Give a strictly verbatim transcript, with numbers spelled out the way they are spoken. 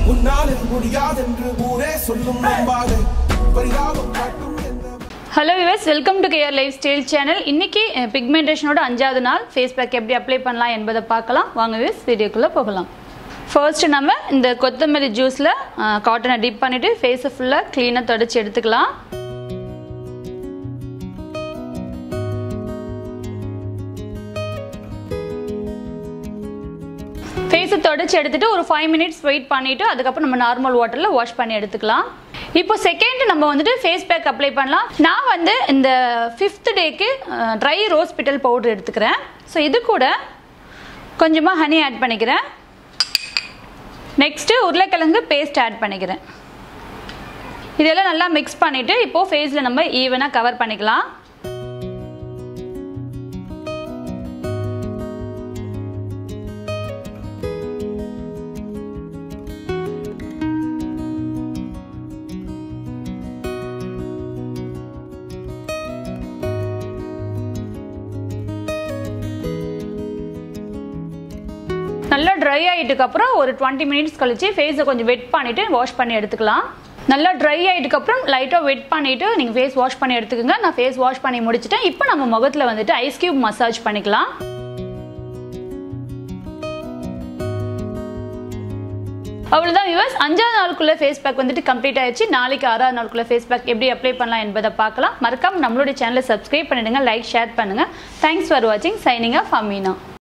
Hello viewers, welcome to Care Lifestyle channel. இன்னைக்கு பிக்மெண்டேஷனோட அஞ்சாவது நாள் ஃபேஸ் பேக் எப்படி அப்ளை பண்ணலாம் என்பதை பார்க்கலாம். வாங்க viewers வீடியோக்குள்ள போகலாம். First நம்ம இந்த கொத்தமல்லி ஜூஸ்ல காட்டனை டிப் பண்ணிட்டு ஃபேஸ் ஃபுல்லா க்ளீனா தொடச்சி எடுத்துக்கலாம். ஃபேஸ் தொடச்சி எடுத்துட்டு ஒரு five minutes வெயிட் பண்ணிட்டு அதுக்கு அப்புறம் நம்ம நார்மல் வாட்டர்ல வாஷ் பண்ணி எடுத்துக்கலாம். இப்போ செகண்ட் நம்ம வந்துட்டு ஃபேஸ் பேக் அப்ளை பண்ணலாம். நான் வந்து இந்த fifth டேக்கு ட்ரை ரோஸ் பெட்டல் பவுடர் எடுத்துக்கிறேன். ஸோ இது கூட கொஞ்சமாக ஹனி ஆட் பண்ணிக்கிறேன். நெக்ஸ்ட்டு உருளைக்கிழங்கு பேஸ்ட் ஆட் பண்ணிக்கிறேன். இதெல்லாம் நல்லா மிக்ஸ் பண்ணிவிட்டு இப்போது ஃபேஸில் நம்ம ஈவனாக கவர் பண்ணிக்கலாம். நல்லா ட்ரை ஆகிட்டுக்கு அப்புறம் ஒரு டுவெண்ட்டி மினிட்ஸ் கழிச்சு ஃபேஸை கொஞ்சம் வெட் பண்ணிவிட்டு வாஷ் பண்ணி எடுத்துக்கலாம். நல்லா ட்ரை ஆகிட்டுக்கு அப்புறம் லைட்டாக வெட் பண்ணிவிட்டு நீங்கள் ஃபேஸ் வாஷ் பண்ணி எடுத்துக்கோங்க. நான் ஃபேஸ் வாஷ் பண்ணி முடிச்சுட்டேன். இப்போ நம்ம முகத்தில் வந்துட்டு ஐஸ் கியூப் மசாஜ் பண்ணிக்கலாம். அவ்வளோதான் வியூவர்ஸ், அஞ்சாவது நாளுக்குள்ள ஃபேஸ் பேக் வந்துட்டு கம்ப்ளீட் ஆயிடுச்சு. நாளைக்கு ஆறாவது நாளுக்குள்ள ஃபேஸ் பேக் எப்படி அப்ளை பண்ணலாம் என்பதை பார்க்கலாம். மறக்காம நம்மளுடைய சேனலை சப்ஸ்கிரைப் பண்ணிடுங்க, லைக் ஷேர் பண்ணுங்க. தேங்க்ஸ் ஃபார் வாட்சிங். Signing off Amina.